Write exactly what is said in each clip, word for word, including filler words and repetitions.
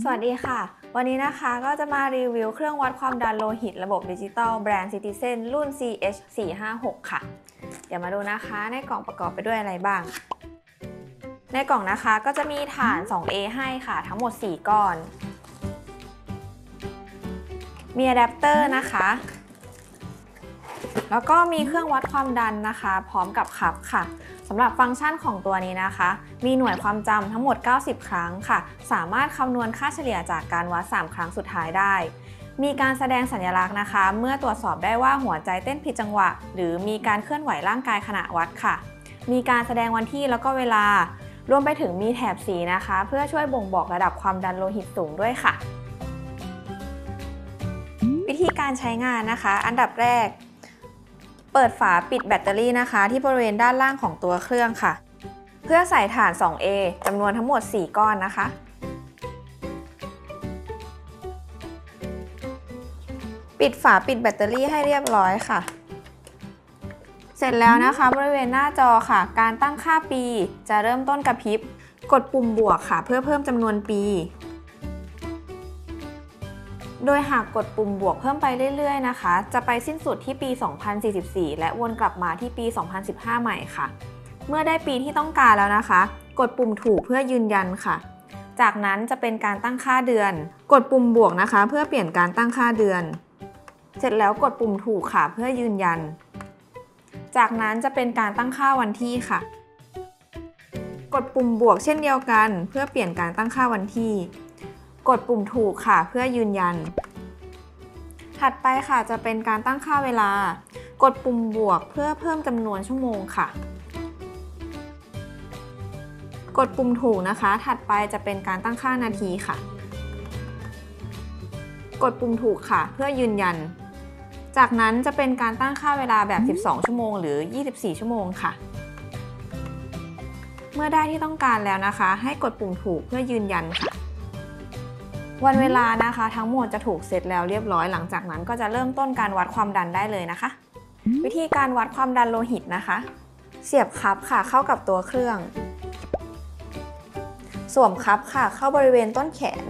สวัสดีค่ะวันนี้นะคะก็จะมารีวิวเครื่องวัดความดันโลหิตระบบดิจิตอลแบรนด์ Citizen รุ่น ซี เอช สี่ห้าหก ค่ะเดี๋ยวมาดูนะคะในกล่องประกอบไปด้วยอะไรบ้างในกล่องนะคะก็จะมีฐาน สอง เอ ให้ค่ะทั้งหมดสี่ก้อนมีอะแดปเตอร์นะคะแล้วก็มีเครื่องวัดความดันนะคะพร้อมกับคัพค่ะสำหรับฟังก์ชันของตัวนี้นะคะมีหน่วยความจำทั้งหมดเก้าสิบครั้งค่ะสามารถคำนวณค่าเฉลี่ยจากการวัดสามครั้งสุดท้ายได้มีการแสดงสัญลักษณ์นะคะเมื่อตรวจสอบได้ว่าหัวใจเต้นผิดจังหวะหรือมีการเคลื่อนไหวร่างกายขณะวัดค่ะมีการแสดงวันที่แล้วก็เวลารวมไปถึงมีแถบสีนะคะเพื่อช่วยบ่งบอกระดับความดันโลหิตสูงด้วยค่ะวิธีการใช้งานนะคะอันดับแรกเปิดฝาปิดแบตเตอรี่นะคะที่บริเวณด้านล่างของตัวเครื่องค่ะเพื่อใส่ถ่าน สอง เอ จำนวนทั้งหมดสี่ก้อนนะคะปิดฝาปิดแบตเตอรี่ให้เรียบร้อยค่ะเสร็จแล้วนะคะบริเวณหน้าจอค่ะการตั้งค่าปีจะเริ่มต้นกระพริบกดปุ่มบวกค่ะเพื่อเพิ่มจำนวนปีโดยหากกดปุ่มบวกเพิ่มไปเรื่อยๆนะคะจะไปสิ้นสุดที่ปี สองพันสี่สิบสี่ และวนกลับมาที่ปี สองพันสิบห้า ใหม่ค่ะเมื่อได้ปีที่ต้องการแล้วนะคะกดปุ่มถูกเพื่อยืนยันค่ะจากนั้นจะเป็นการตั้งค่าเดือนกดปุ่มบวกนะคะเพื่อเปลี่ยนการตั้งค่าเดือนเสร็จแล้วกดปุ่มถูกค่ะเพื่อยืนยันจากนั้นจะเป็นการตั้งค่าวันที่ค่ะกดปุ่มบวกเช่นเดียวกันเพื่อเปลี่ยนการตั้งค่าวันที่กดปุ่มถูกค่ะเพื่อยืนยันถัดไปค่ะจะเป็นการตั้งค่าเวลากดปุ่มบวกเพื่อเพิ่มจำนวนชั่วโมงค่ะกดปุ่มถูกนะคะถัดไปจะเป็นการตั้งค่านาทีค่ะกดปุ่มถูกค่ะเพื่อยืนยันจากนั้นจะเป็นการตั้งค่าเวลาแบบสิบสองชั่วโมงหรือยี่สิบสี่ชั่วโมงค่ะเมื่อได้ที่ต้องการแล้วนะคะให้กดปุ่มถูกเพื่อยืนยันค่ะวันเวลานะคะทั้งหมดจะถูกเซตแล้วเรียบร้อยหลังจากนั้นก็จะเริ่มต้นการวัดความดันได้เลยนะคะวิธีการวัดความดันโลหิตนะคะเสียบคัพค่ะเข้ากับตัวเครื่องสวมคัพค่ะเข้าบริเวณต้นแขน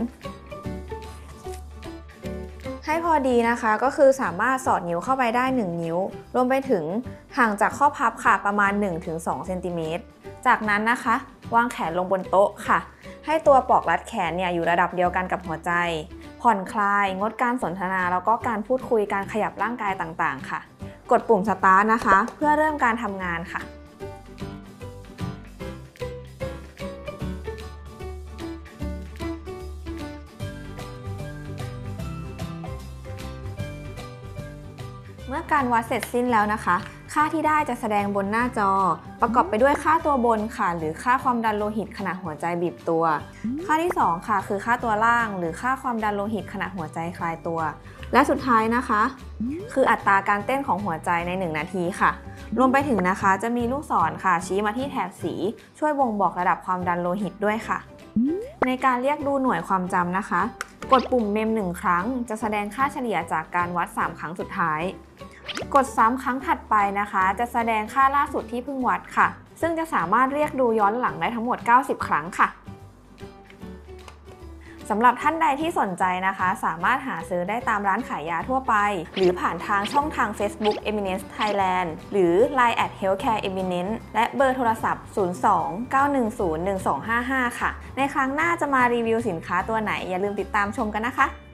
ให้พอดีนะคะก็คือสามารถสอดนิ้วเข้าไปได้หนึ่งนิ้วรวมไปถึงห่างจากข้อพับค่ะประมาณ หนึ่งถึงสอง เซนติเมตรจากนั้นนะคะวางแขนลงบนโต๊ะค่ะให้ตัวปลอกรัดแขนเนี่ยอยู่ระดับเดียวกันกับหัวใจผ่อนคลายงดการสนทนาแล้วก็การพูดคุยการขยับร่างกายต่างๆค่ะกดปุ่มสตาร์ทนะคะเพื่อเริ่มการทำงานค่ะเมื่อการวัดเสร็จสิ้นแล้วนะคะค่าที่ได้จะแสดงบนหน้าจอประกอบไปด้วยค่าตัวบนค่ะหรือค่าความดันโลหิตขณะหัวใจบีบตัวค่าที่สองค่ะคือค่าตัวล่างหรือค่าความดันโลหิตขณะหัวใจคลายตัวและสุดท้ายนะคะคืออัตราการเต้นของหัวใจในหนึ่งนาทีค่ะรวมไปถึงนะคะจะมีลูกศรค่ะชี้มาที่แถบสีช่วยบ่งบอกระดับความดันโลหิตด้วยค่ะในการเรียกดูหน่วยความจำนะคะกดปุ่มเมมหนึ่งครั้งจะแสดงค่าเฉลี่ยจากการวัดสามครั้งสุดท้ายกดซ้ำครั้งถัดไปนะคะจะแสดงค่าล่าสุดที่เพิ่งวัดค่ะซึ่งจะสามารถเรียกดูย้อนหลังได้ทั้งหมดเก้าสิบครั้งค่ะสำหรับท่านใดที่สนใจนะคะสามารถหาซื้อได้ตามร้านขายยาทั่วไปหรือผ่านทางช่องทาง Facebook Eminence Thailand หรือ ไลน์ แอท Healthcare Eminence และเบอร์โทรศัพท์ ศูนย์ สอง เก้า หนึ่ง ศูนย์ หนึ่ง สอง ห้า ห้า ค่ะในครั้งหน้าจะมารีวิวสินค้าตัวไหนอย่าลืมติดตามชมกันนะคะ